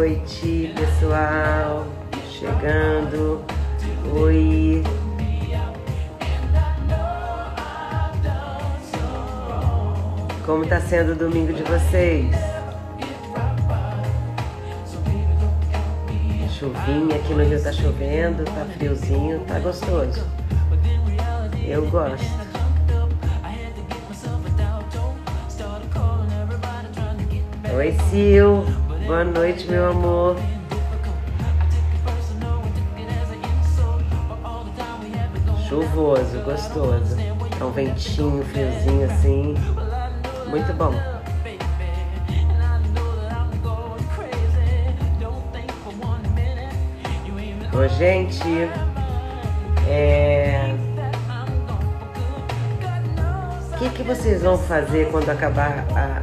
noite, pessoal. Chegando. Oi. Como tá sendo o domingo de vocês? Chuvinha, aqui no Rio tá chovendo, tá friozinho, tá gostoso. Eu gosto. Oi, Sil. Boa noite, meu amor. Chuvoso, gostoso. É um ventinho, friozinho assim. Muito bom. Ô, gente, o que vocês vão fazer quando acabar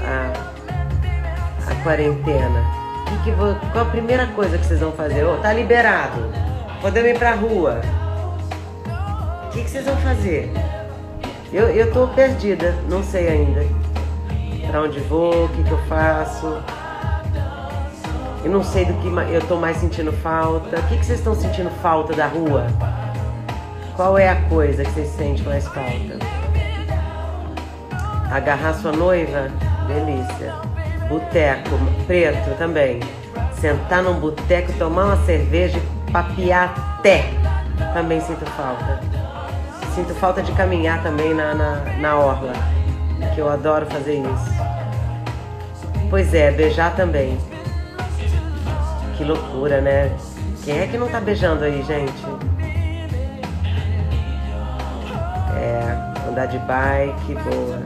a quarentena? Qual a primeira coisa que vocês vão fazer? Tá liberado, podemos ir pra rua. O que vocês vão fazer? Eu tô perdida, não sei ainda pra onde vou, o que eu faço. Eu não sei do que eu tô mais sentindo falta. O que vocês estão sentindo falta da rua? Qual é a coisa que vocês sentem mais falta? Agarrar sua noiva? Delícia. Boteco, preto também. Sentar num boteco, tomar uma cerveja e papear até. Também sinto falta. Sinto falta de caminhar também na orla, que eu adoro fazer isso. Pois é, beijar também. Que loucura, né? Quem é que não tá beijando aí, gente? Andar de bike, boa.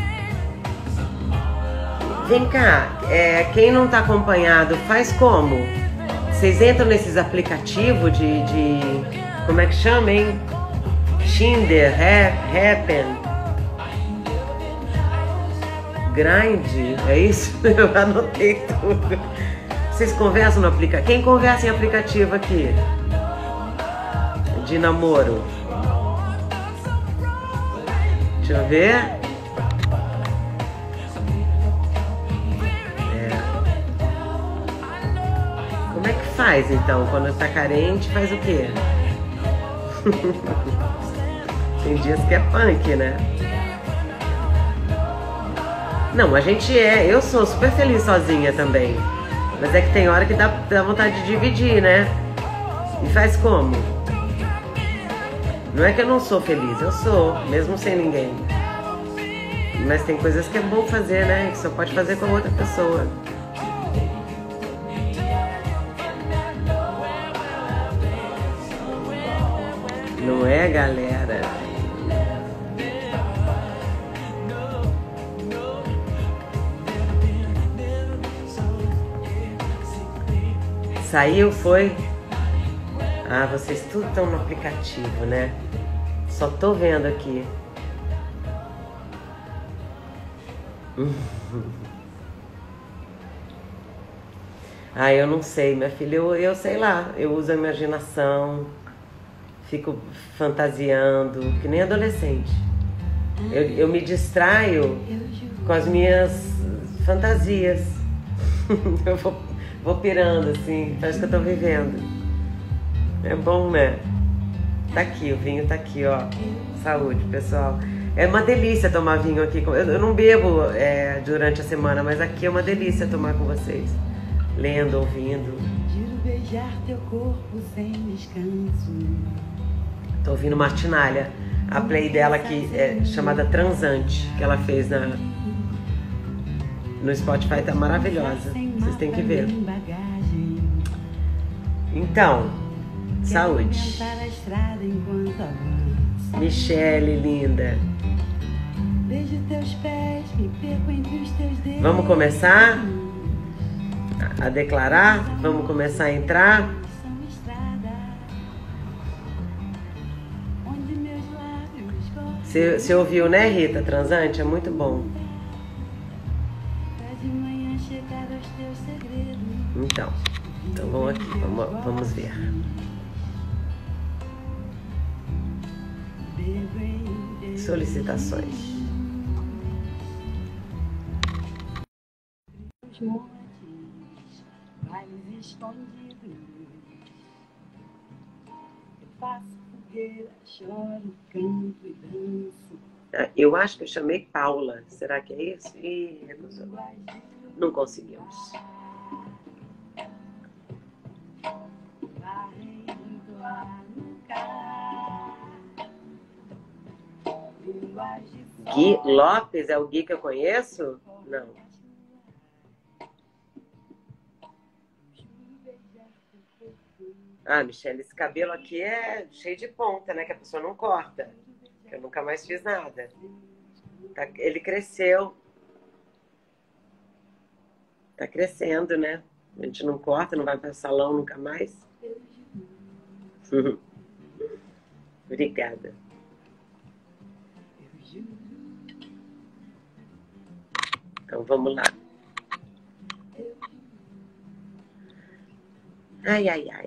Vem cá, quem não tá acompanhado, faz como? Vocês entram nesses aplicativos de como é que chama, hein? Tinder, Happn, Grindr, é isso? Eu anotei tudo. Vocês conversam no aplicativo? Quem conversa em aplicativo aqui? De namoro? Deixa eu ver. Como é que faz então? Quando tá carente, faz o quê? Tem dias que é punk, né? Não, eu sou super feliz sozinha também. Mas é que tem hora que dá vontade de dividir, né? E faz como? Não é que eu não sou feliz, eu sou, mesmo sem ninguém. Mas tem coisas que é bom fazer, né? Que só pode fazer com a outra pessoa. Não é, galera? Saiu, foi? Ah, vocês tudo estão no aplicativo, né? Só tô vendo aqui. Ah, eu não sei, minha filha. Eu sei lá. Eu uso a imaginação. Fico fantasiando, que nem adolescente. Eu me distraio com as minhas fantasias. Eu vou pirando, assim, parece que eu tô vivendo. É bom, né? Tá aqui, o vinho tá aqui, ó. Saúde, pessoal. É uma delícia tomar vinho aqui. Eu não bebo durante a semana, mas aqui é uma delícia tomar com vocês. Lendo, ouvindo. Juro beijar teu corpo sem descanso. Tô ouvindo Martinalha, a play dela que é chamada Transante, que ela fez no Spotify, tá maravilhosa. Vocês têm que ver. Então, saúde. Michele, linda. Vamos começar a declarar? Vamos começar a entrar? Você ouviu, né, Rita? Transante é muito bom. Então vamos aqui, vamos ver. Solicitações. colo de luz. Eu faço fogueira, choro, canto e danço. Eu acho que eu chamei Paula. Será que é isso? Ih, recusou. Não conseguimos. Gui Lopes é o Gui que eu conheço? Não. Ah, Michelle, esse cabelo aqui é cheio de ponta, né? Que a pessoa não corta. Que eu nunca mais fiz nada. Tá, ele cresceu. Tá crescendo, né? A gente não corta, não vai para o salão nunca mais. Obrigada. Então vamos lá. Ai, ai, ai.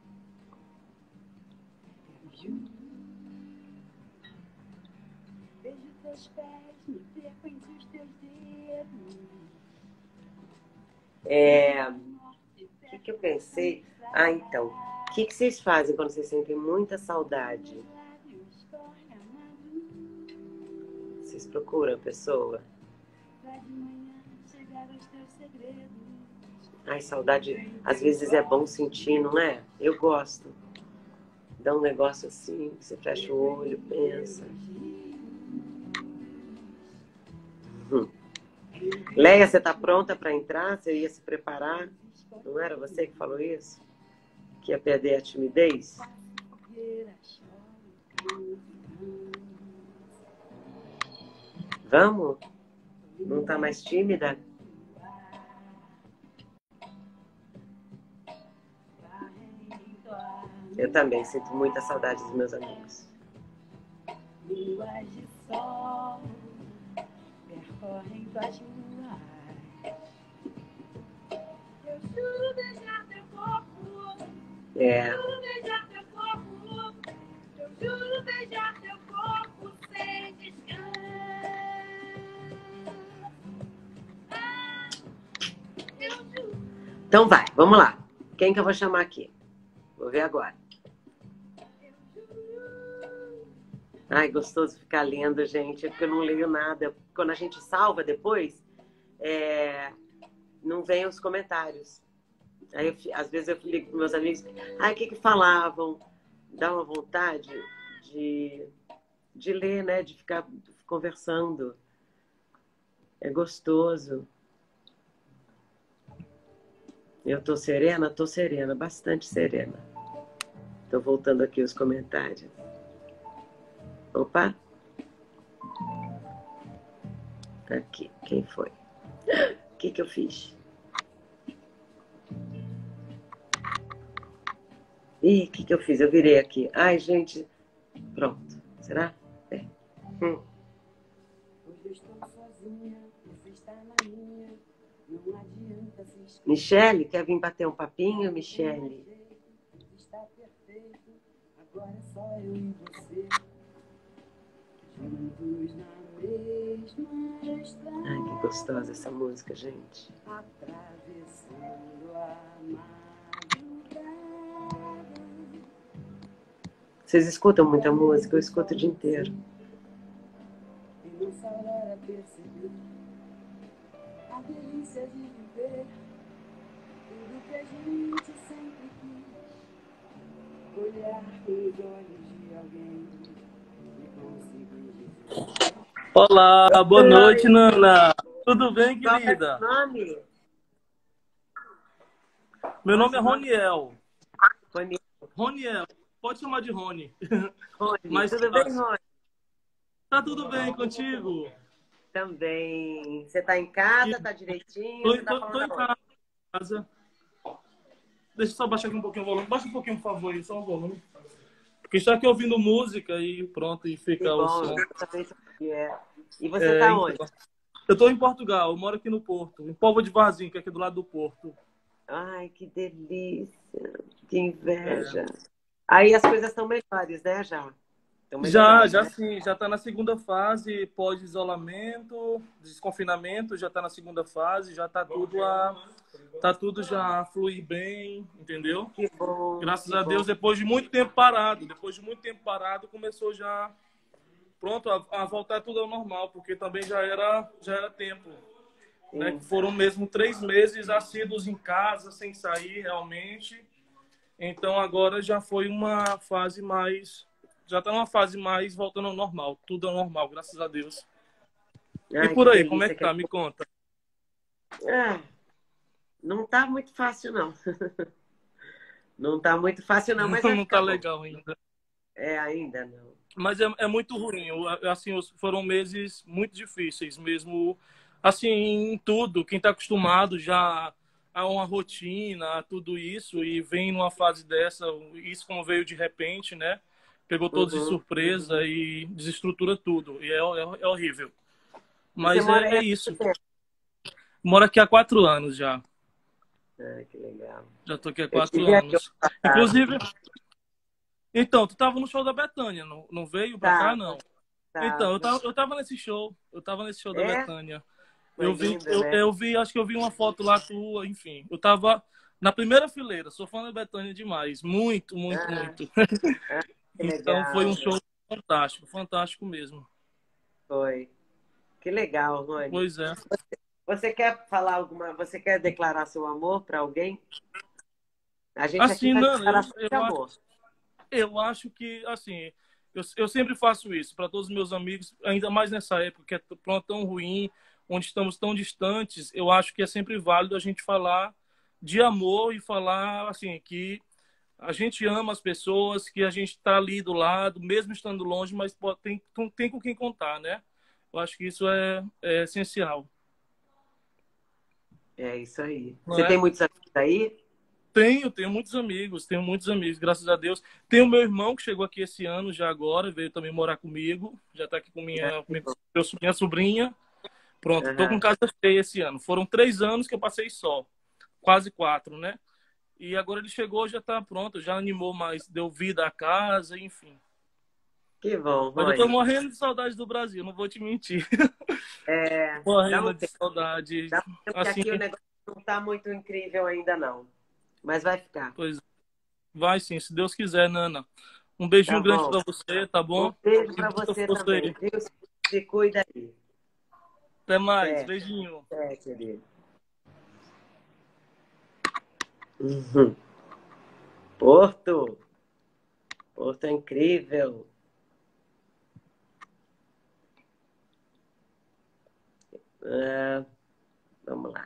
Vejo teus pés, me perco entre os teus dedos. O que eu pensei? Ah, então. O que vocês fazem quando vocês sentem muita saudade? Vocês procuram a pessoa? Ai, saudade, às vezes é bom sentir, não é? Eu gosto. Dá um negócio assim, você fecha o olho, pensa. Leia, você tá pronta para entrar? Você ia se preparar? Não era você que falou isso? Que ia perder a timidez? Vamos? Não tá mais tímida? Eu também sinto muita saudade dos meus amigos. Luas de sol percorrem tuas ruas. Eu juro beijar teu corpo. Eu juro beijar teu corpo. Eu juro beijar teu corpo sem descanso. Eu juro. Então vai, vamos lá. Quem que eu vou chamar aqui? Vou ver agora. Ai, gostoso ficar lendo, gente, porque eu não leio nada. Quando a gente salva depois, não vem os comentários. Aí, às vezes, eu ligo para meus amigos, o que falavam? Dá uma vontade de ler, né? De ficar conversando. É gostoso. Eu tô serena? Tô serena, bastante serena. Tô voltando aqui os comentários. Opa! Aqui, quem foi? O que eu fiz? Ih, o que eu fiz? Eu virei aqui. Ai, gente. Pronto. Será? É. Hoje eu estou sozinha, você está na minha. Não adianta se esquecer. Michele, quer vir bater um papinho, Michele? Está perfeito, agora é só eu e você. Juntos na mesma estrada. Ai, que gostosa essa música, gente. Atravessando a madrugada. Vocês escutam muita música? Eu escuto o dia inteiro. E nessa hora perceber a delícia de viver tudo que a gente sempre quis. Olhar nos olhos de alguém e conseguir dizer. Olá, boa noite, Nana. Tudo bem, Qual é querida? o nome? Meu nome é Roniel. Rony. Roniel, pode chamar de Rony. Rony. Mas Tudo bem, Rony? tá tudo bem contigo? Também. Você tá em casa? Tá direitinho? Você tá Tô falando em casa. Deixa eu só baixar aqui um pouquinho o volume. Baixa um pouquinho, por favor, aí, só o volume. Porque está aqui ouvindo música e pronto, e fica Que o bom, som. E você tá onde? Eu tô em Portugal, eu moro aqui no Porto, em Póvoa de Varzim, que é aqui do lado do Porto. Ai, que delícia. Que inveja. Aí as coisas estão melhores, né, já? Estão Já, melhorando, já né? sim, já está na segunda fase, pós-isolamento, desconfinamento, já está na segunda fase, já tá tudo já a fluir bem, entendeu? Que bom, Graças que a bom. Deus, depois de muito tempo parado, começou já, pronto, a voltar tudo ao normal, porque também já era tempo, né? Que Sim. foram mesmo 3 meses assíduos em casa, sem sair realmente. Então agora já foi uma fase mais. Já está numa fase mais voltando ao normal. Tudo ao normal, graças a Deus. E Ai, por que aí, como é delícia. que tá? Me conta. Ah, não tá muito fácil, não. Não tá muito fácil, não, mas vai Não tá ficar bom. legal ainda. É, ainda não. Mas é muito ruim. Assim, foram meses muito difíceis mesmo. Assim, em tudo. Quem está acostumado já a uma rotina, a tudo isso, e vem numa fase dessa, isso como veio de repente, né? Pegou todos de Uhum. surpresa e desestrutura tudo. E é horrível. E você Mas mora aí é há isso. quanto tempo? Moro aqui há 4 anos já. Ai, que legal. Já tô aqui há Eu 4 tive aqui ano anos. passado. Inclusive, então, tu tava no show da Bethânia, não veio pra cá, Tava, não? Então, tava. eu tava nesse show. Eu tava nesse show da É, Bethânia. foi lindo, né? Acho que eu vi uma foto lá tua, enfim. Eu tava na primeira fileira, sou fã da Bethânia demais. Muito, muito, Ah, muito. ah, que Então foi um legal. show fantástico, fantástico mesmo. Foi. Que legal, Rony. Pois é. Você quer falar alguma? Você quer declarar seu amor para alguém? A gente aqui Assim, faz não, declaração de amor. eu acho que, assim, eu sempre faço isso para todos os meus amigos, ainda mais nessa época que é pronto, tão ruim, onde estamos tão distantes, eu acho que é sempre válido a gente falar de amor e falar, assim, que a gente ama as pessoas, que a gente está ali do lado, mesmo estando longe, mas tem com quem contar, né? Eu acho que isso é essencial, É isso aí. não Você tem é? muitos amigos aí? Tenho muitos amigos, graças a Deus. Tenho meu irmão que chegou aqui esse ano, já agora, veio também morar comigo, já está aqui com Ah, que bom. minha sobrinha. Pronto, estou com Aham. casa cheia esse ano. Foram 3 anos que eu passei só, quase 4, né? E agora ele chegou, já está pronto, já animou mais, deu vida à casa, enfim. Que bom, Mas eu estou Rony. morrendo de saudade do Brasil, não vou te mentir. É, dá um Morrendo de tempo, saudade. dá um tempo que Assim, aqui o negócio não está muito incrível ainda, não. Mas vai ficar. pois vai sim, se Deus quiser, Nana. Um Tá beijinho grande bom. para você, tá Um bom? beijo E para boa você força também, aí. viu? Se cuida aí. Até mais, Até, beijinho. até, querido. Uhum. Porto. Porto é incrível. Ah, vamos lá.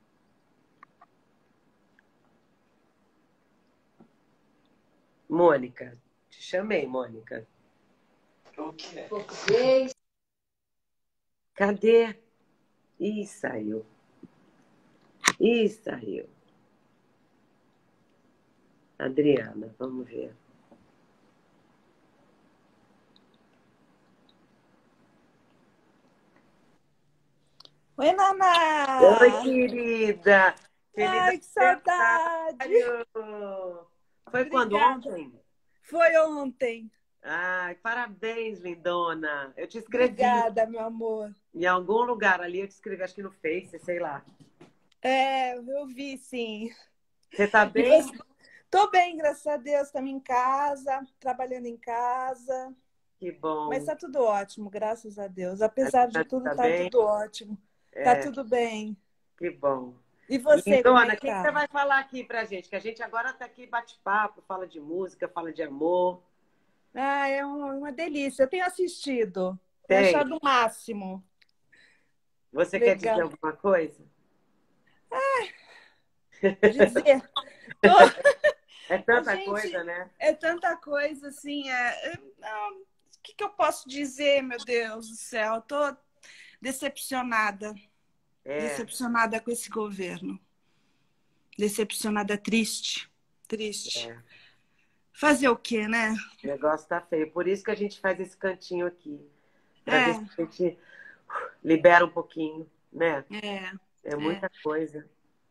Mônica. Te chamei, Mônica. Português. Cadê? Ih, saiu. Ih, saiu. Adriana, vamos ver. Oi, Oi, Naná! querida. Feliz Ai, que saudade! aniversário. Foi quando? Obrigada. Ontem? Foi ontem. Ai, parabéns, lindona. Eu te escrevi Obrigada, meu amor. em algum lugar ali, eu te escrevi, acho que no Face, sei lá. É, eu vi, sim. Você tá E bem? você? Tô bem, graças a Deus. Estamos em casa, trabalhando em casa. Que Mas bom. tá tudo ótimo, graças a Deus. A Apesar de Lindona tudo, tá tá bem? tudo ótimo. Tá É, tudo bem. que bom. E você, como é Lindona, o que que que tá? você vai falar aqui pra gente? Que a gente agora tá aqui bate-papo, fala de música, fala de amor. Ah, é uma delícia. Eu tenho assistido. Tenho Tem? achado o máximo. Você quer dizer Legal. alguma coisa? Dizer. Tô... É A tanta coisa, gente, né? é tanta coisa assim. Não, o que eu posso dizer, meu Deus do céu? Estou decepcionada, É, decepcionada com esse governo, decepcionada, triste, triste. é. Fazer o quê, né? O negócio tá feio. Por isso que a gente faz esse cantinho aqui. Pra ver É, se a gente libera um pouquinho, né? é, É é. muita coisa.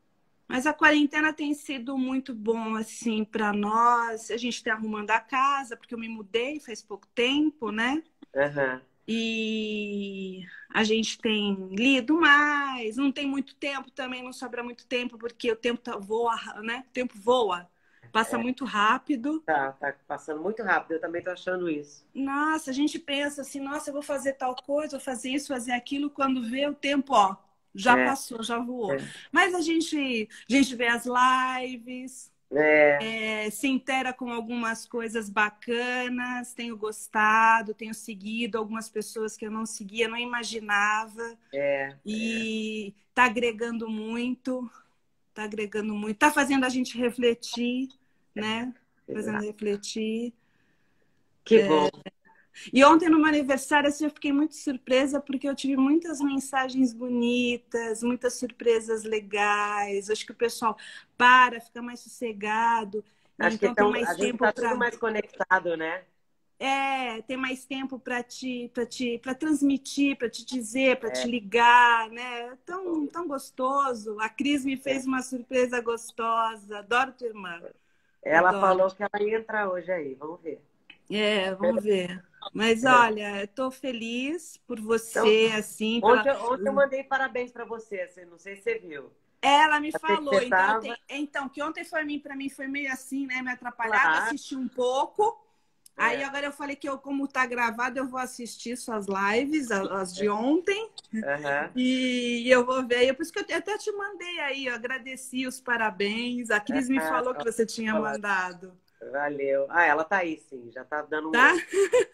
Mas a quarentena tem sido muito bom, assim, para nós. A gente está arrumando a casa, porque eu me mudei faz pouco tempo, né? Aham. E a gente tem lido mais. Não tem muito tempo também, não sobra muito tempo, porque o tempo voa, né? O tempo voa, passa muito rápido. Tá passando muito rápido, eu também tô achando isso. Nossa, a gente pensa assim, nossa, eu vou fazer tal coisa, vou fazer isso, fazer aquilo, quando vê o tempo, ó, já É, passou, já voou. é, Mas a gente vê as lives, é, se intera com algumas coisas bacanas, tenho gostado, tenho seguido algumas pessoas que eu não seguia, não imaginava, é. e tá agregando muito, tá fazendo a gente refletir, né? Fazendo Exato. refletir. Que bom. E ontem, no meu aniversário, assim, eu fiquei muito surpresa porque eu tive muitas mensagens bonitas, muitas surpresas legais. Acho que o pessoal fica mais sossegado. Acho que Então tem a mais gente tempo tá tudo para mais conectado, né? tem mais tempo para transmitir, para te dizer, para te ligar, né? É tão gostoso. A Cris me fez uma surpresa gostosa. Adoro tua irmã. Ela Adoro. falou que ela ia entrar hoje aí, vamos ver. Vamos ver. Mas olha, eu tô feliz por Então, você, assim, ontem eu mandei parabéns para você, assim, não sei se você viu. Ela me Eu sei que falou, você tava, então, que ontem para mim foi meio assim, né? Me atrapalhado, claro, assisti um pouco. Aí é, agora eu falei que como tá gravado, eu vou assistir suas lives, as de ontem, aham. e eu vou ver. Por isso que eu até te mandei aí, eu agradeci os parabéns. A Cris me Ah, falou que você tinha olá, mandado. valeu. Ah, ela tá aí, sim, já tá dando um Tá? oi.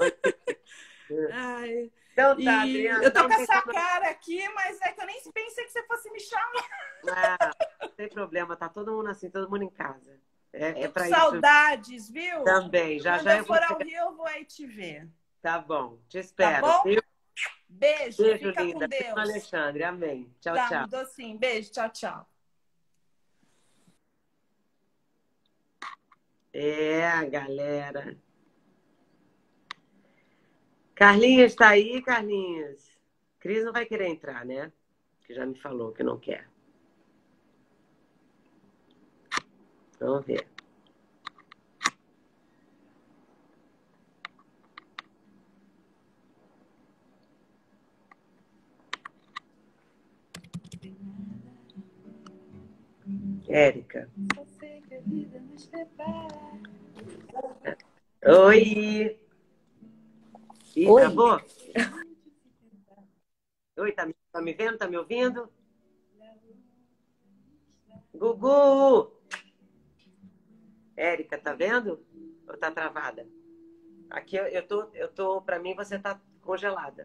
Ai, Então tá, e Adriana, eu tô então com não tem essa problema. cara aqui, mas é que eu nem pensei que você fosse me chamar. Ah, não tem problema, tá todo mundo assim, todo mundo em casa. É Tô com para isso saudades, viu? também. Já Quando já eu eu vou for ao chegar. Rio, eu vou aí te ver. Tá bom, te Tá espero, bom? viu? Beijo, Beijo, fica com linda. Beijo, Deus. Alexandre. Amém. Tchau, Tá, tchau. um docinho. Beijo, tchau, tchau. Galera. Carlinhos tá aí, Carlinhos? Cris não vai querer entrar, né? Que já me falou que não quer. Vamos ver. Érica. Oi! Ih, Oi. travou? Oi, tá me vendo? Tá me ouvindo? Gugu! Érica, tá vendo? Ou tá travada? Aqui eu tô, pra mim você tá congelada.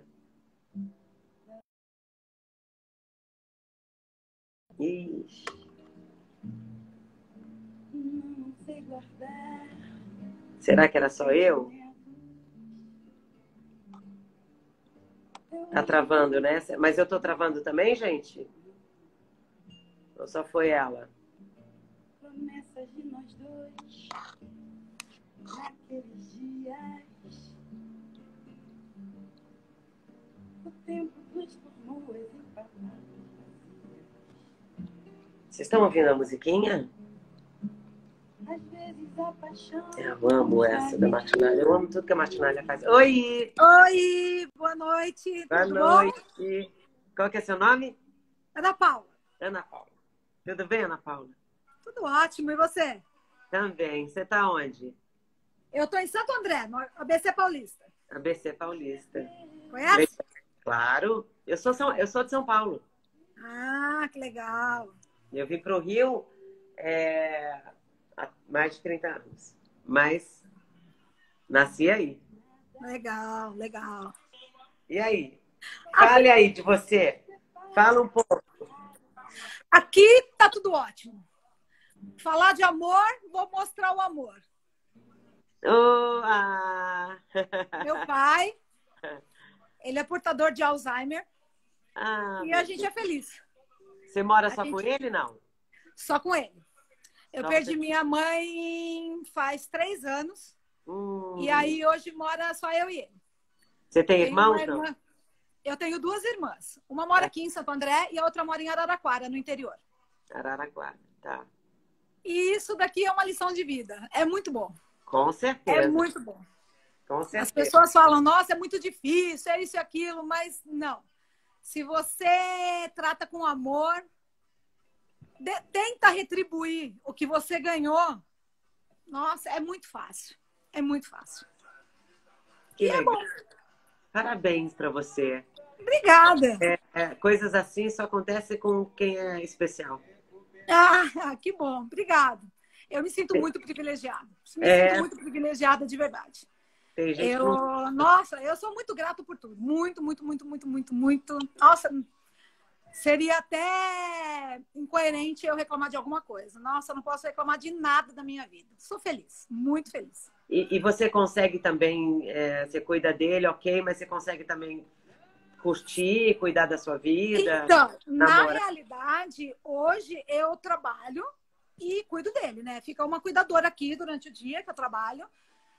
Ixi. Será que era só eu? Tá travando, né? Mas eu tô travando também, gente? Ou só foi ela? Promessas de nós dois naqueles dias. O tempo transformou em palavras. Vocês estão ouvindo a musiquinha? Às vezes a paixão. Eu amo essa da Martinalha. Eu amo tudo que a Martinalha faz. Oi! Oi, boa noite, Boa tudo noite. Qual que é seu nome? bom? Ana Paula, Ana Paula. Tudo bem, Ana Paula? tudo ótimo. E você? Também. Você tá onde? Eu tô em Santo André, no ABC Paulista. ABC Paulista. Conhece? Claro. Eu sou de São Paulo. Ah, que legal. Eu vim pro Rio há mais de 30 anos. Mas nasci aí. Legal, legal. E aí? Fale aí de você. Fala um pouco. Aqui tá tudo ótimo. Falar de amor, vou mostrar o amor. Oh, ah. Meu pai, ele é portador de Alzheimer Ah, e a gente é feliz. você mora A só com gente- ele, não? Só com ele. Eu Só perdi você- minha mãe faz 3 anos Hum. e aí hoje mora só eu e ele. Você tem Tenho uma irmãos, não? irmã. Eu tenho 2 irmãs. Uma mora aqui em Santo André e a outra mora em Araraquara, no interior. Araraquara, tá. E isso daqui é uma lição de vida. É muito bom. Com É certeza, muito bom. com As certeza. pessoas falam, nossa, é muito difícil, é isso e aquilo, mas não. Se você trata com amor, tenta retribuir o que você ganhou, nossa, é muito fácil. É muito fácil. Que E é legal. bom. Parabéns para você. Obrigada. Coisas assim só acontecem com quem é especial. Ah, que bom. Obrigada. Eu me sinto muito privilegiada. Me sinto muito privilegiada de verdade. Tem gente que não... Nossa, eu sou muito grata por tudo. Muito, muito, muito, muito, muito, muito. Nossa, seria até incoerente eu reclamar de alguma coisa. Nossa, eu não posso reclamar de nada da minha vida. Sou feliz, muito feliz. E você consegue também, você cuida dele, ok, mas você consegue também curtir, cuidar da sua vida? Então, na namorar? realidade, hoje eu trabalho e cuido dele, né? Fica uma cuidadora aqui durante o dia que eu trabalho.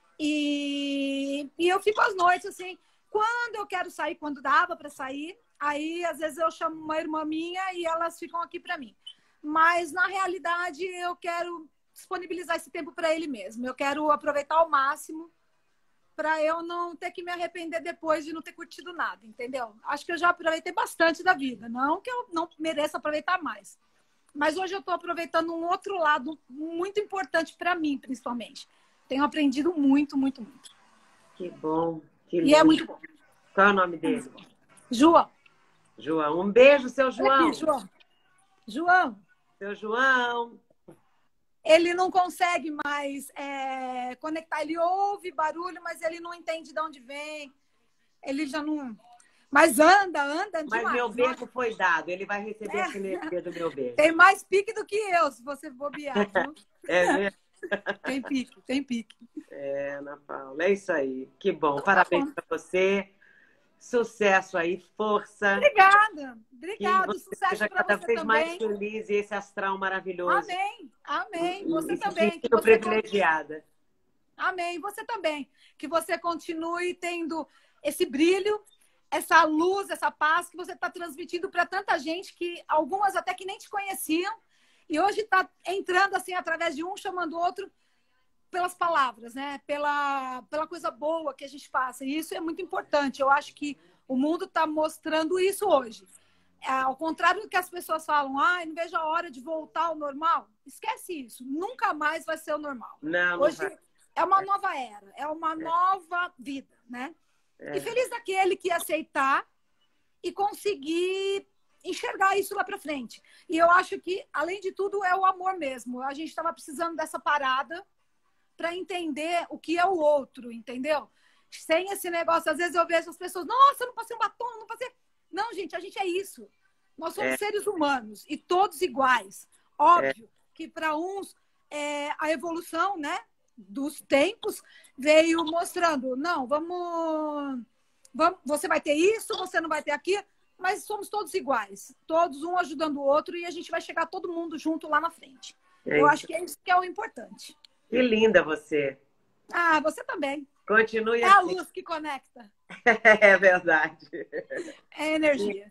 E eu fico às noites, assim, quando eu quero sair, quando dava para sair, aí às vezes eu chamo uma irmã minha e elas ficam aqui para mim. Mas na realidade eu quero disponibilizar esse tempo para ele mesmo. Eu quero aproveitar ao máximo para eu não ter que me arrepender depois de não ter curtido nada, entendeu? Acho que eu já aproveitei bastante da vida, não que eu não mereça aproveitar mais. Mas hoje eu estou aproveitando um outro lado muito importante para mim, principalmente. Tenho aprendido muito, muito, muito. Que bom. Que E é muito bom. Qual é o nome dele? João. João. Um beijo, seu João. Aqui, João. João. Seu João. Ele não consegue mais conectar. Ele ouve barulho, mas ele não entende de onde vem. Ele já não... Mas anda demais. Mas meu beijo foi dado. Ele vai receber essa energia do meu beijo. Tem mais pique do que eu, se você bobear. É mesmo? Tem pique, tem pique. Ana Paula, é isso aí. Que bom. Parabéns para você. Sucesso aí, força. Obrigada. Obrigada. Que você Sucesso seja para cada você vez mais também. feliz e esse astral maravilhoso. Amém. Amém. E Você se também. sentindo privilegiada. Amém. Você também. Que você continue tendo esse brilho, essa luz, essa paz que você está transmitindo para tanta gente, que algumas até que nem te conheciam, e hoje está entrando assim através de um, chamando o outro pelas palavras, né? Pela coisa boa que a gente passa. E isso é muito importante. Eu acho que o mundo está mostrando isso hoje. Ao contrário do que as pessoas falam, não vejo a hora de voltar ao normal. Esquece isso. Nunca mais vai ser o normal. Não, hoje não vai. é uma nova era, é uma nova vida, né? E feliz daquele que aceitar e conseguir enxergar isso lá para frente. E eu acho que, além de tudo, é o amor mesmo. A gente estava precisando dessa parada para entender o que é o outro, entendeu? Sem esse negócio, às vezes eu vejo as pessoas, nossa, eu não passei um batom, não passei... Não, gente, a gente é isso. Nós somos seres humanos e todos iguais. Óbvio que para uns a evolução, né, dos tempos veio mostrando, não, vamos, você vai ter isso, você não vai ter aquilo, mas somos todos iguais, todos um ajudando o outro e a gente vai chegar todo mundo junto lá na frente. Eu acho que é isso que é o importante. Que linda você. Você também. Continue assim. É a luz que conecta. É verdade. É a energia.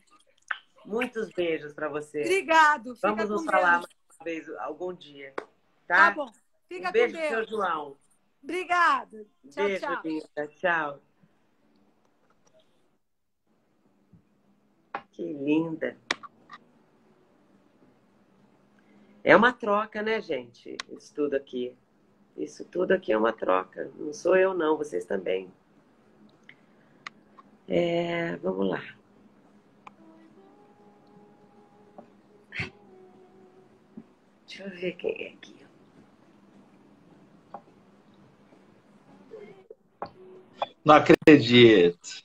Muitos beijos para você. Obrigado. Vamos nos falar mais uma vez algum dia. Tá bom. Fica beijo com Deus. Seu João. Obrigada. Tchau, beijo, tchau. Linda. Tchau. Que linda. É uma troca, né, gente? Isso tudo aqui. Isso tudo aqui é uma troca. Não sou eu, não. Vocês também. Vamos lá. Deixa eu ver quem é aqui. Não acredito.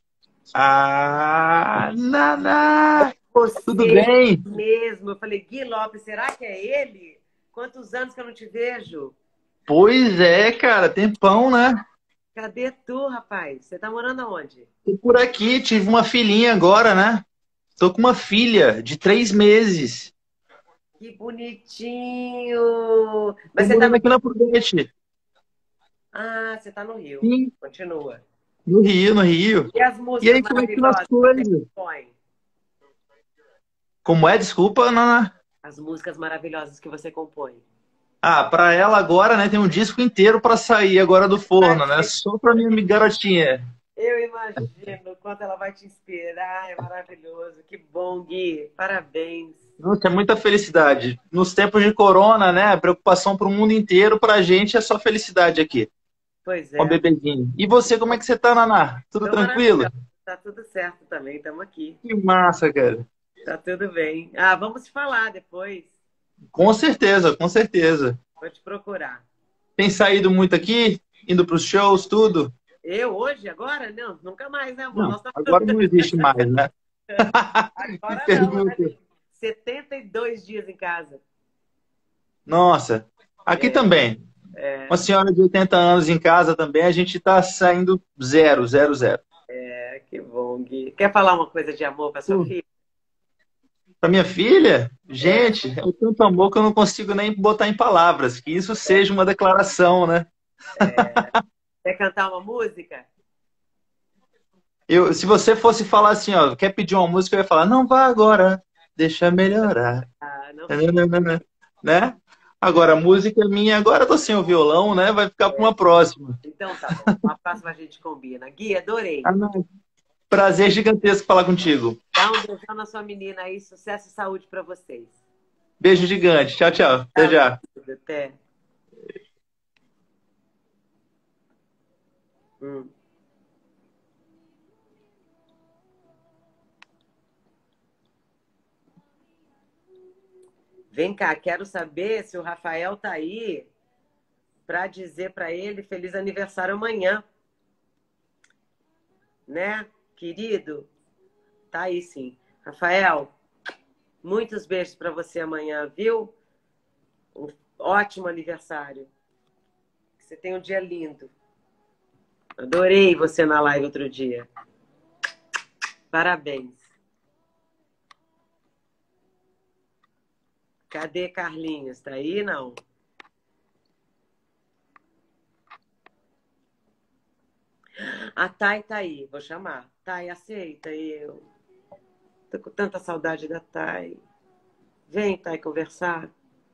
Naná! Tudo bem? Mesmo. Eu falei, Gui Lopes, será que é ele? Quantos anos que eu não te vejo? Pois é, cara, tempão, né? Cadê tu, rapaz? Você tá morando aonde? Tô por aqui, tive uma filhinha agora, né? Tô com uma filha de 3 meses. Que bonitinho! Mas você tá aqui na Prudente. Você tá no Rio. Sim. Continua. No Rio. E as músicas e aí, como é que estão as coisas? Como é? Desculpa, Naná. as músicas maravilhosas que você compõe? Ah, pra ela agora, né, tem um disco inteiro pra sair agora do forno, né? Só pra minha garotinha. Eu imagino o quanto ela vai te inspirar, é maravilhoso. Que bom, Gui. Parabéns. Nossa, é muita felicidade. Nos tempos de corona, né, a preocupação pro mundo inteiro, pra gente é só felicidade aqui, Pois com o é. bebezinho. E você, como é que você tá, Naná? Tudo Tô tranquilo? maravilhosa. Tá tudo certo também, estamos aqui. Que massa, cara. Tá tudo bem. Ah, vamos falar depois. Com certeza, com certeza. Vou te procurar. Tem saído muito aqui? Indo pros shows, tudo? Eu hoje, agora? Não, nunca mais, né, amor? Não, Nós agora não existe mais, né? Que Agora não, né? pergunta. 72 dias em casa. Nossa, aqui também. Uma senhora de 80 anos em casa também, a gente tá saindo zero, zero, zero. É, que bom, Gui. Quer falar uma coisa de amor para sua filha? Pra minha filha, gente, é tanto amor que eu não consigo nem botar em palavras. Que isso seja uma declaração, né? Quer cantar uma música? Se você fosse falar assim, ó, quer pedir uma música, eu ia falar, não vá agora, deixa melhorar. Ah, não. Né? Agora, a música é minha, agora eu tô sem o violão, né? Vai ficar para uma próxima. Então tá bom. Uma próxima a gente combina. Gui, adorei. Prazer gigantesco falar contigo. Dá um beijão na sua menina aí. Sucesso e saúde para vocês. Beijo gigante. Tchau, tchau. Até já. Até. Vem cá, quero saber se o Rafael tá aí para dizer para ele feliz aniversário amanhã. Né, querido? Tá aí sim. Rafael, muitos beijos para você amanhã, viu? Um ótimo aniversário. Você tem um dia lindo. Adorei você na live outro dia. Parabéns. Cadê Carlinhos? Tá aí, não? A Thay tá aí, vou chamar. Thay, aceita eu. Tô com tanta saudade da Thay. Vem, Thay, conversar.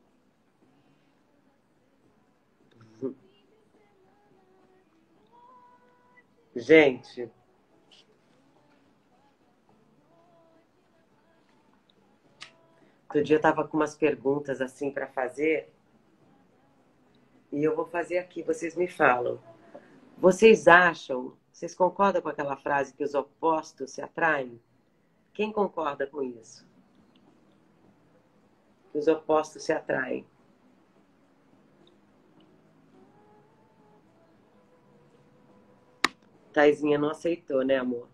Gente, outro dia eu tava com umas perguntas assim para fazer e eu vou fazer aqui, vocês me falam. Vocês acham, vocês concordam com aquela frase que os opostos se atraem? Quem concorda com isso? Que os opostos se atraem. Taizinha não aceitou, né, amor?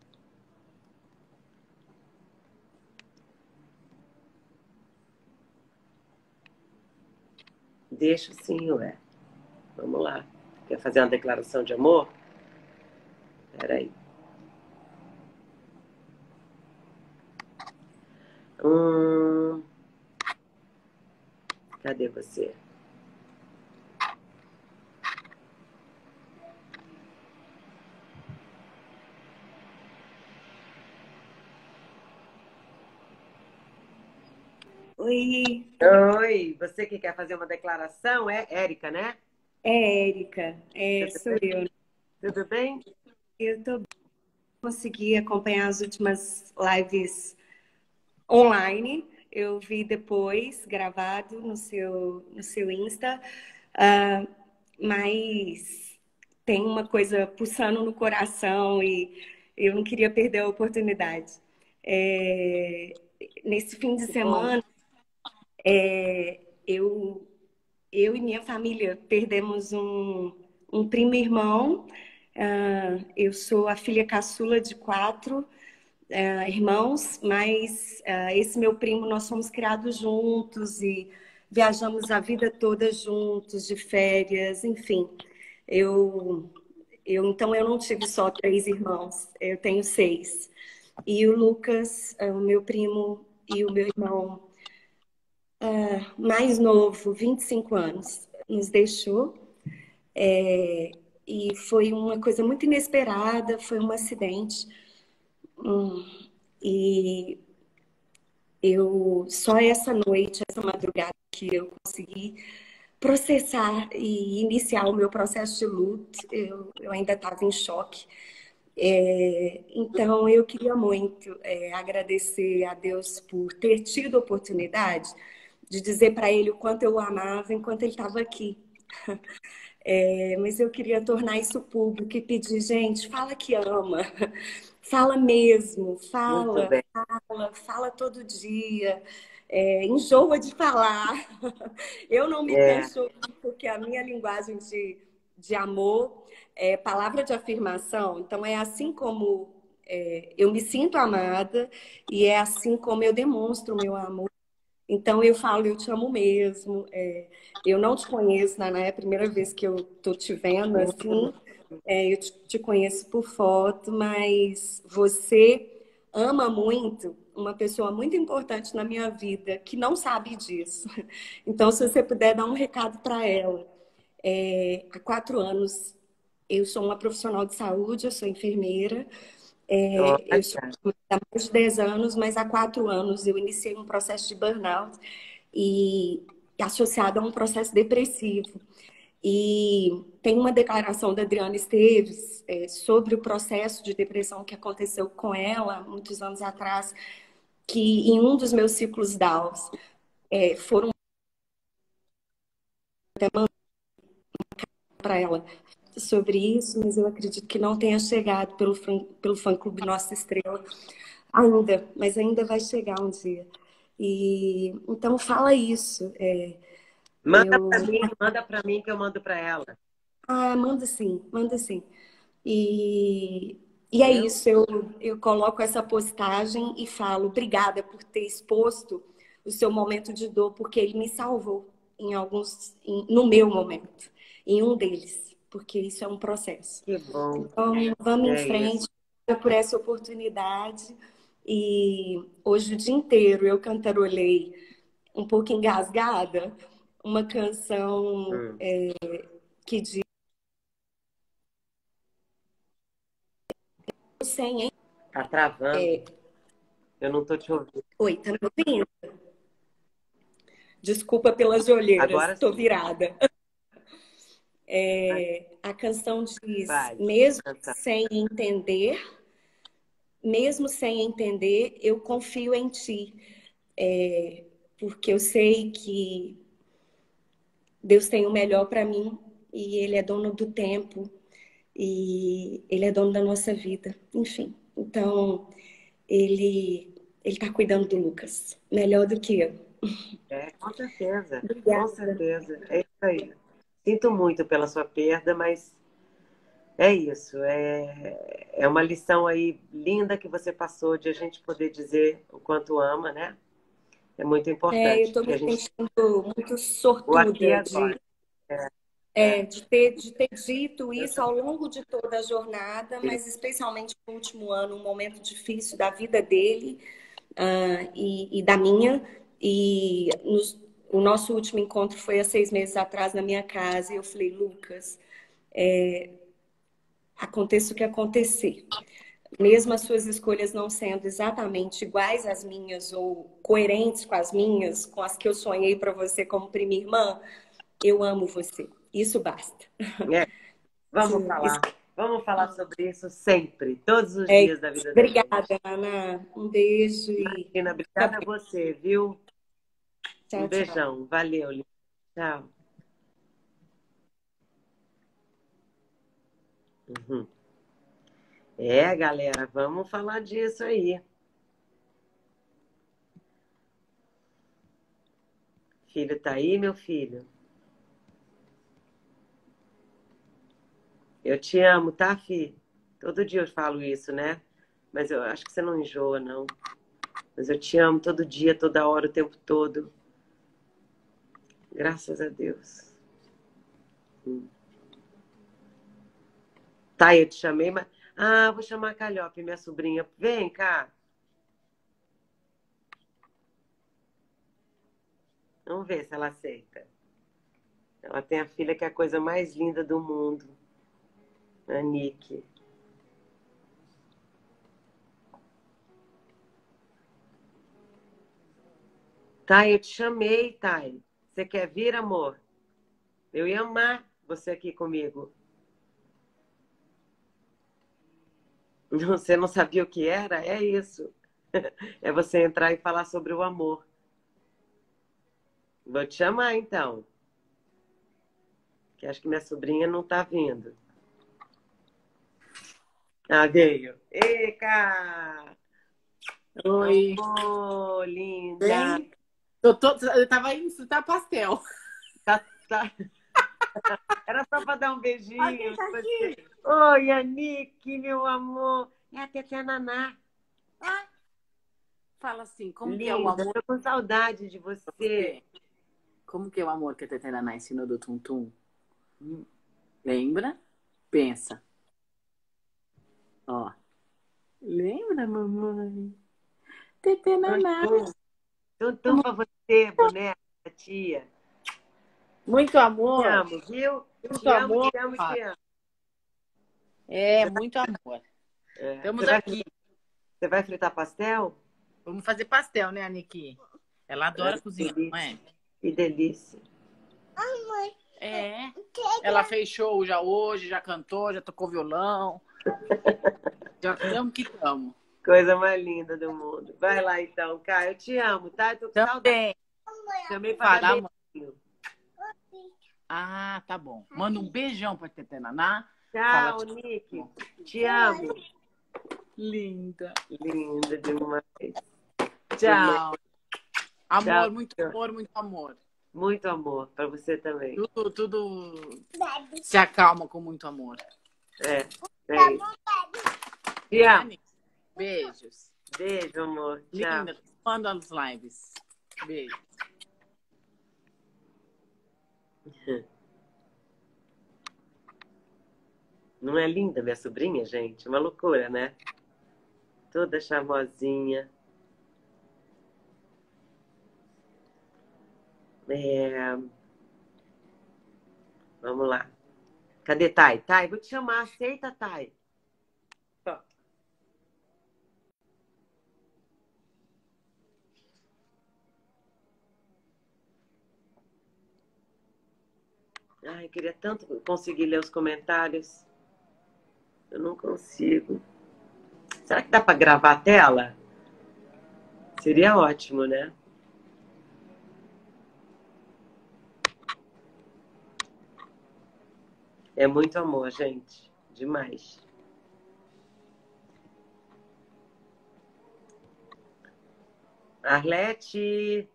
Deixa sim, ué. Vamos lá. Quer fazer uma declaração de amor? Peraí. Cadê você? Oi. Oi, você que quer fazer uma declaração é Érica, né? É Érica, sou eu. Tudo bem? Consegui acompanhar as últimas lives online. Eu vi depois, gravado no seu Insta. Mas tem uma coisa pulsando no coração e eu não queria perder a oportunidade. Nesse fim de semana, eu e minha família perdemos um primo irmão. Eu sou a filha caçula de 4 irmãos, mas esse meu primo, nós fomos criados juntos e viajamos a vida toda juntos, de férias, enfim. Então, eu não tive só 3 irmãos, eu tenho 6. E o Lucas, o meu primo e o meu irmão mais novo, 25 anos, nos deixou. E foi uma coisa muito inesperada, foi um acidente. E Eu só essa noite, essa madrugada que eu consegui processar e iniciar o meu processo de luto. Eu ainda estava em choque. Então, eu queria muito agradecer a Deus por ter tido a oportunidade de dizer para ele o quanto eu o amava enquanto ele estava aqui. Mas eu queria tornar isso público e pedir, gente, fala que ama. Fala mesmo, Muito bem. fala todo dia. Enjoa de falar. Eu não me canso porque a minha linguagem de amor é palavra de afirmação. Então, é assim como eu me sinto amada e é assim como eu demonstro o meu amor. Então, eu falo, eu te amo mesmo. Eu não te conheço, Naná, é a primeira vez que eu tô te vendo assim. Eu te conheço por foto, mas você ama muito uma pessoa muito importante na minha vida que não sabe disso. Então, se você puder dar um recado para ela. Há 4 anos, eu sou uma profissional de saúde, eu sou enfermeira. Eu sou há mais de 10 anos, mas há 4 anos eu iniciei um processo de burnout e associado a um processo depressivo. E tem uma declaração da Adriana Esteves sobre o processo de depressão que aconteceu com ela muitos anos atrás, que em um dos meus ciclos Downs foram até para ela sobre isso, mas eu acredito que não tenha chegado pelo fã-clube Nossa Estrela ainda, mas ainda vai chegar um dia. E então fala isso. Manda para mim que eu mando para ela. Manda sim, manda sim. E é isso, eu coloco essa postagem e falo obrigada por ter exposto o seu momento de dor, porque ele me salvou no meu momento, em um deles, porque isso é um processo. Que bom. Então, vamos em frente, Isso. por essa oportunidade. E hoje o dia inteiro eu cantarolei, um pouco engasgada, uma canção que diz sem. Tá travando. Eu não tô te ouvindo. Oi, tá me ouvindo? Desculpa pelas olheiras, Agora estou sim. virada. A canção diz, Vai. mesmo sem entender, eu confio em ti. Porque eu sei que Deus tem o melhor para mim e Ele é dono do tempo e Ele é dono da nossa vida. Enfim, então Ele está cuidando do Lucas, melhor do que eu. Com certeza. Obrigada. Com certeza. É isso aí. Sinto muito pela sua perda, mas é isso. É uma lição aí linda que você passou de a gente poder dizer o quanto ama, né? É muito importante. Eu estou me sentindo muito O aqui e sortuda agora. de ter dito isso ao longo de toda a jornada, mas especialmente no último ano, um momento difícil da vida dele e da minha. E o nosso último encontro foi há 6 meses atrás na minha casa. E eu falei, Lucas, aconteça o que acontecer. Mesmo as suas escolhas não sendo exatamente iguais às minhas ou coerentes com as minhas, com as que eu sonhei para você como prima irmã, eu amo você. Isso basta. Vamos falar. Vamos falar sobre isso sempre, todos os dias da vida da gente. Obrigada, Ana. Um beijo. Imagina, obrigada a você, viu? Tchau, Um beijão. tchau. Valeu, Lívia. Tchau. Uhum. Galera, vamos falar disso aí. Filho tá aí, meu filho? Eu te amo, tá, filho? Todo dia eu falo isso, né? Mas eu acho que você não enjoa, não. Mas eu te amo todo dia, toda hora, o tempo todo. Graças a Deus. Tá, eu te chamei, mas... vou chamar a Calhope, minha sobrinha. Vem cá. Vamos ver se ela aceita. Ela tem a filha que é a coisa mais linda do mundo. A Nick. Thay, eu te chamei, Thay. Você quer vir, amor? Eu ia amar você aqui comigo. Você não sabia o que era? É isso. É você entrar e falar sobre o amor. Vou te chamar, então. Que acho que minha sobrinha não tá vindo. Ah, veio. Eca! Oi. Oh, linda! Bem, eu tava indo fritar pastel. Tá. Era só para dar um beijinho. Aqui, tá aqui. Oi, Anique, meu amor. É a Tetê Naná. Ah, fala assim, como Linda, que é o amor? tô com saudade de você. Como que é o amor que a Tetê Naná ensinou do Tum Tum? Lembra? Pensa. Ó. Lembra, mamãe? Tetê Naná. Tum pra você, boneca, tia. Muito amor. Te amo, viu? Muito Te amo, amor. te amo, te amo. É, muito amor. É. Estamos aqui. Você vai fritar pastel? Vamos fazer pastel, né, Aniki? Ela adora cozinhar, não é? Que delícia. É. Ela fez show já hoje, já cantou, já tocou violão. Já estamos que estamos. Coisa mais linda do mundo. Vai lá, então, Caio. Eu te amo, tá? Eu tô com saudade. Também para dar beijinho. Ah, tá bom. Manda um beijão pra Tetê Naná. Tchau, Nick. Te amo. Linda. Linda demais. Tchau. Amor, Tchau. muito amor, muito amor. Muito amor para você também. Tudo se acalma com muito amor. É isso. Te amo. Beijos. Beijo, amor. Tchau. Linda. Manda as lives. Beijo. Não é linda minha sobrinha, gente? Uma loucura, né? Toda charmosinha. Vamos lá. Cadê Thay? Thay, vou te chamar. Aceita, Thay. Ai, eu queria tanto conseguir ler os comentários. Eu não consigo. Será que dá para gravar a tela? Seria ótimo, né? É muito amor, gente. Demais. Arlete.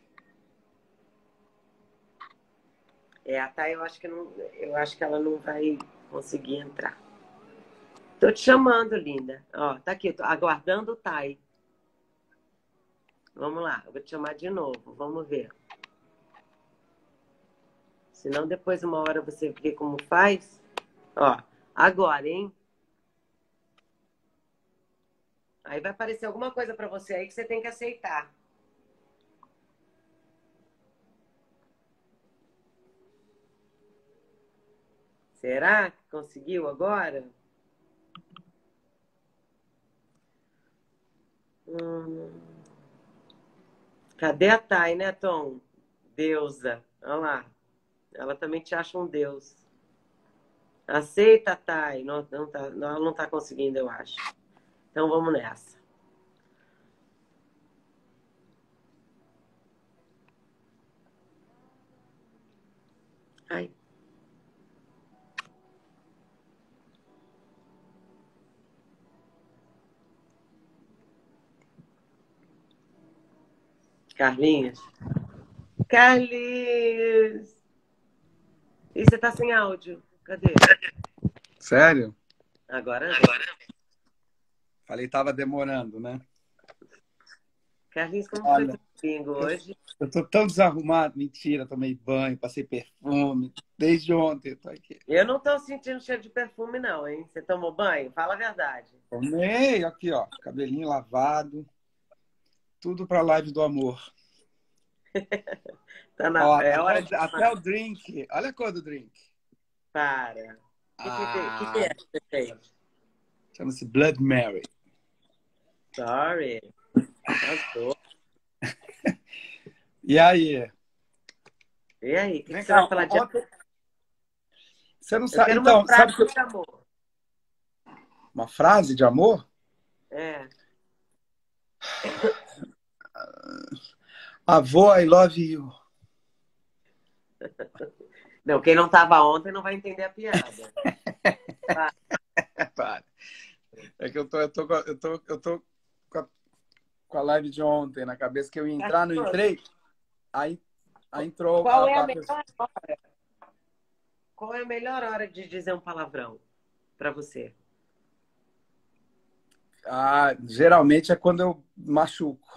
A Thay, eu acho que ela não vai conseguir entrar. Tô te chamando, linda. Ó, tá aqui, tô aguardando o Thay. Vamos lá, eu vou te chamar de novo. Vamos ver. Senão depois, uma hora, você vê como faz. Ó, agora, hein? Aí vai aparecer alguma coisa pra você aí que você tem que aceitar. Será que conseguiu agora? Cadê a Thay, né, Tom? Deusa. Olha lá. Ela também te acha um deus. Aceita, Thay. Ela não tá conseguindo, eu acho. Então vamos nessa. Ai. Carlinhos? Carlinhos! E você tá sem áudio? Cadê? Sério? Agora. Falei, tava demorando, né? Carlinhos, como foi o domingo hoje? Eu tô tão desarrumado. Mentira, tomei banho, passei perfume. Desde ontem eu tô aqui. Eu não tô sentindo cheiro de perfume, não, hein? Você tomou banho? Fala a verdade. Tomei, aqui, ó. Cabelinho lavado. Tudo pra live do amor. Tá na hora de... Até o drink. Olha a cor do drink. Para. O que é que você fez? Chama-se Blood Mary. Sorry. Passou. E aí? E aí, o que Vem você cá, vai falar de amor? ontem... Você não Eu sabe. quero Então, uma sabe frase de amor. uma frase de amor? É. Avô, I love you. Não, quem não estava ontem não vai entender a piada. Para. É que eu tô com a live de ontem na cabeça, que eu ia entrar, não entrei. Aí entrou Qual é a a melhor pessoa. hora? Qual é a melhor hora de dizer um palavrão para você? Ah, geralmente é quando eu machuco.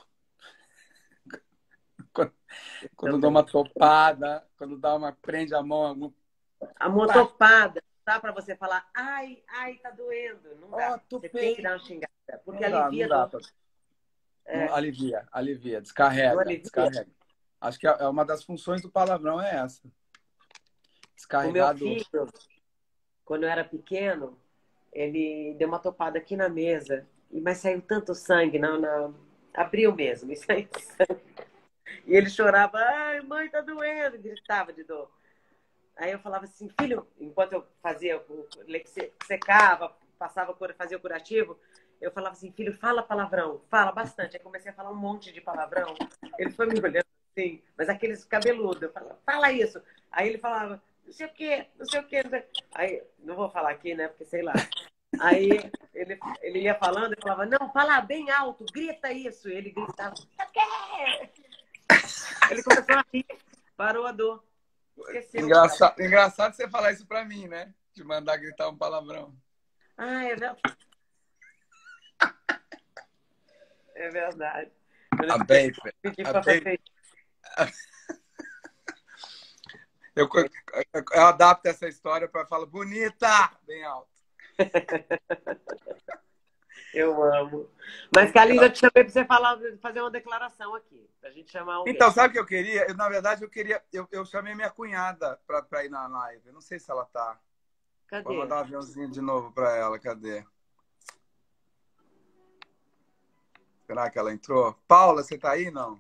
Quando eu dou uma topada, quando dá uma prende a mão. A mão topada, dá para você falar, ai, tá doendo. Não dá. Você tem que dar uma xingada. Porque alivia Não dá. a dor. Não, alivia, Não descarrega, alivia? descarrega. Acho que é uma das funções do palavrão é essa. O meu Descarregar a dor. filho, quando eu era pequeno, ele deu uma topada aqui na mesa, mas saiu tanto sangue, abriu mesmo, e saiu sangue. E ele chorava, ai, mãe, tá doendo, gritava de dor. Aí eu falava assim, filho, enquanto eu fazia, secava, fazia o curativo, eu falava assim, filho, fala palavrão, fala bastante. Aí comecei a falar um monte de palavrão. Ele foi me olhando assim, mas aqueles cabeludos, eu falava, fala isso. Aí ele falava, não sei o quê, não sei o quê. Não sei... Aí, não vou falar aqui, né, porque sei lá. Aí ele ia falando e falava, não, fala bem alto, grita isso. E ele gritava, não sei o quê. Ele começou a rir, parou a dor. Esqueceu. Engraçado você falar isso pra mim, né? De mandar gritar um palavrão. Ah, é verdade. É verdade. Eu adapto essa história para falar bonita, bem alto. Eu amo. Mas, Carlinhos, eu te chamei para você fazer uma declaração aqui, para a gente chamar alguém. Então, sabe o que eu queria? Na verdade, eu chamei minha cunhada para ir na live. Eu não sei se ela tá. Cadê? Vou mandar um aviãozinho de novo para ela. Cadê? Será que ela entrou? Paula, você tá aí? Não.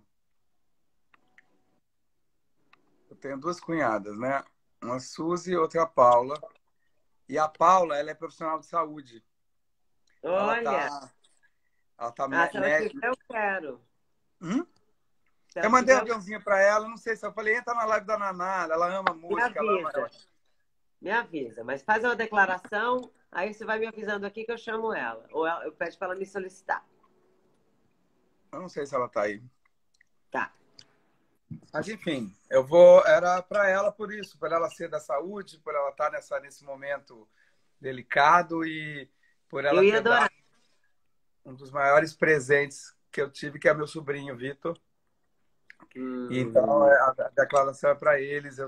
Eu tenho duas cunhadas, né? Uma Suzy e outra Paula. E a Paula, ela é profissional de saúde. Olha! Ela tá se ela quiser, eu quero. Eu mandei um aviãozinho para ela, não sei se eu falei, entra na live da Naná, ela ama música. Me avisa, mas faz uma declaração, aí você vai me avisando aqui que eu chamo ela. Ou eu peço para ela me solicitar. Eu não sei se ela tá aí. Tá. Mas enfim, era para ela por isso, por ela ser da saúde, por ela estar nesse momento delicado e por ela ter dado um dos maiores presentes que eu tive, que é meu sobrinho, Vitor. Então, a declaração é para eles.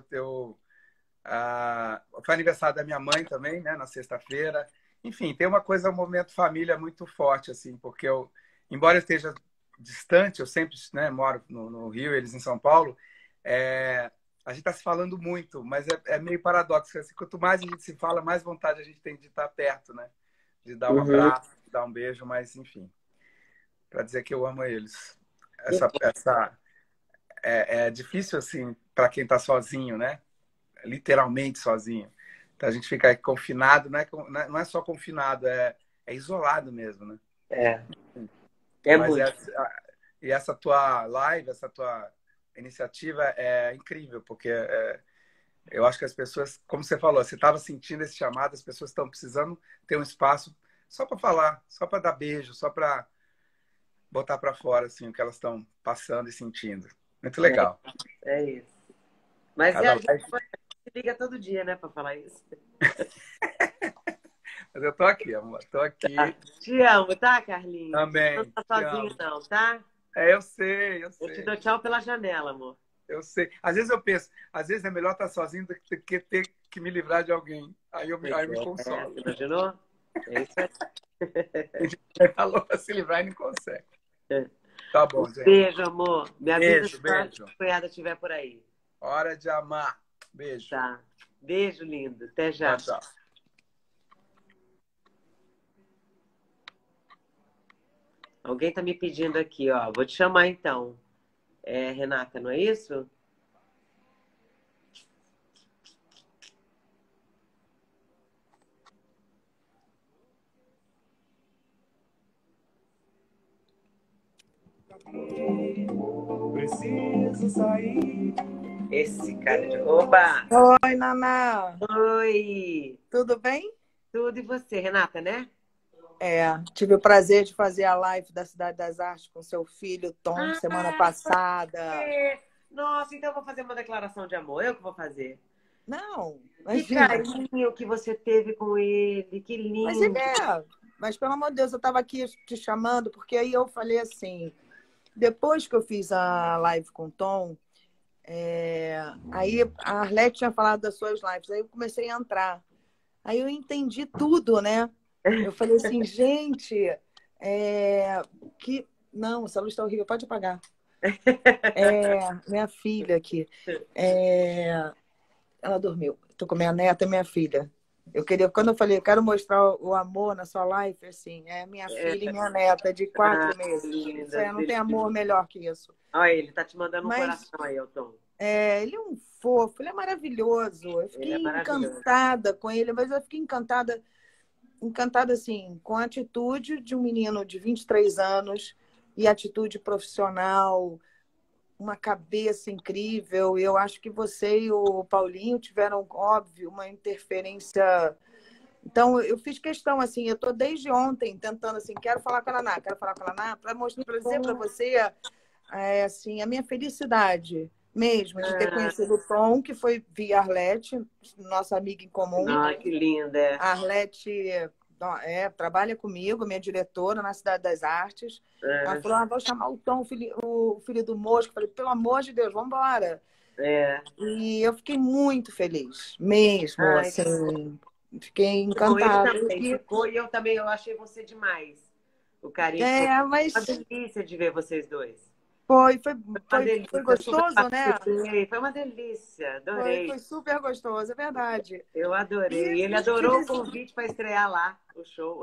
Foi aniversário da minha mãe também, né, na sexta-feira. Enfim, tem uma coisa, um momento família muito forte, assim, porque embora eu esteja distante, eu sempre, né, moro no Rio, eles em São Paulo, a gente está se falando muito, mas é meio paradoxo. Assim, quanto mais a gente se fala, mais vontade a gente tem de estar perto, né? De dar um abraço, de dar um beijo, mas enfim, para dizer que eu amo eles. É difícil, assim, para quem está sozinho, né? Literalmente sozinho. Então a gente fica aí confinado, não é só confinado, é isolado mesmo, né? E essa tua live, essa tua iniciativa é incrível, porque eu acho que as pessoas, como você falou, você estava sentindo esse chamado, as pessoas estão precisando ter um espaço só para falar, só para dar beijo, só para botar para fora assim, o que elas estão passando e sentindo. Muito legal. É isso. Mas a gente se liga todo dia, né, para falar isso. Mas eu tô aqui, amor. Tô aqui. Te amo, tá, Carlinhos? Também. Não tá sozinho, não, tá? Eu sei. Eu te dou tchau pela janela, amor. Eu sei. Às vezes eu penso, às vezes é melhor estar sozinho do que ter que me livrar de alguém. Aí eu me consolo. Você imaginou? É isso aí. Ele falou para se livrar e não consegue. Tá bom, gente. Beijo, amor. Me avisa se a cunhada estiver por aí. Hora de amar. Beijo. Tá. Beijo, lindo. Até já. Tchau. Alguém tá me pedindo aqui, ó. Vou te chamar, então. Renata, não é isso? Preciso sair. Esse cara de... Oba! Oi, Naná. Oi! Tudo bem? Tudo e você, Renata, né? Tive o prazer de fazer a live da Cidade das Artes com seu filho, Tom, semana passada. Nossa, então eu vou fazer uma declaração de amor. Eu que vou fazer. Não, Que imagina. carinho que você teve com ele. Que lindo. Mas pelo amor de Deus, eu estava aqui te chamando, porque aí eu falei assim, depois que eu fiz a live com o Tom, aí a Arlete tinha falado das suas lives, aí eu comecei a entrar. Aí eu entendi tudo, né? Eu falei assim, gente, que... Não, essa luz está horrível, pode apagar. Minha filha aqui. Ela dormiu. Estou com minha neta e minha filha. Quando eu falei, eu quero mostrar o amor na sua live, assim, minha filha e minha neta de 4 meses. Linda, Não tem amor melhor que isso. Olha, ele tá te mandando um coração aí, Tom. Ele é um fofo, ele é maravilhoso. Eu fiquei encantada com ele, mas eu fiquei encantada assim, com a atitude de um menino de 23 anos e atitude profissional, uma cabeça incrível. Eu acho que você e o Paulinho tiveram, óbvio, uma interferência. Então, eu fiz questão, assim, eu estou desde ontem tentando, assim, quero falar com a Naná para mostrar, para dizer para você, assim, a minha felicidade mesmo de ter conhecido o Tom, que foi via Arlete, nossa amiga em comum. Que linda. A Arlete trabalha comigo, minha diretora na Cidade das Artes. Ela falou, vou chamar o Tom, o filho do Mosco. Eu falei, pelo amor de Deus, vamos embora. E eu fiquei muito feliz, mesmo, assim. Fiquei encantada. Eu também, eu achei você demais. O carinho. Mas... Foi uma delícia de ver vocês dois. Foi gostoso, né? Foi uma delícia, adorei. Foi super gostoso, é verdade. Eu adorei. E ele adorou o convite para estrear lá, o show.